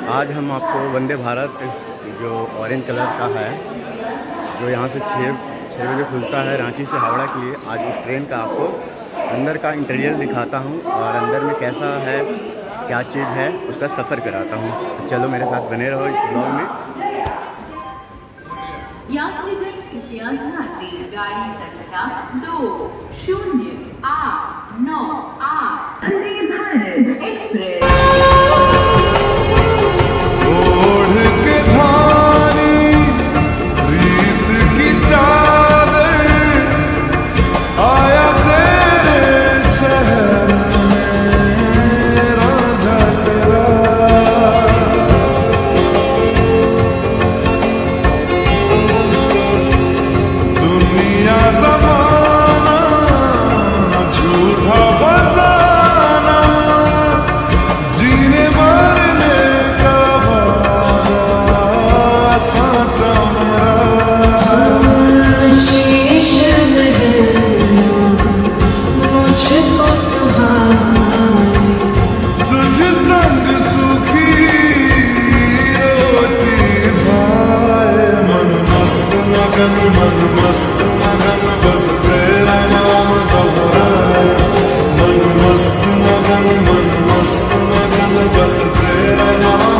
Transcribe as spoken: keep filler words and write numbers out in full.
आज हम आपको वंदे भारत जो ऑरेंज कलर का है, जो यहाँ से छः छः बजे खुलता है रांची से हावड़ा के लिए, आज उस ट्रेन का आपको अंदर का इंटीरियर दिखाता हूँ और अंदर में कैसा है, क्या चीज़ है, उसका सफ़र कराता हूँ। तो चलो मेरे साथ बने रहो इस ब्लॉग में। यात्रीगण कृपया ध्यान दें, गाड़ी संख्या दो शून्य आठ नौ आठ वंदे भारत एक्सप्रेस मन मस्त मगन बस तेरा नाम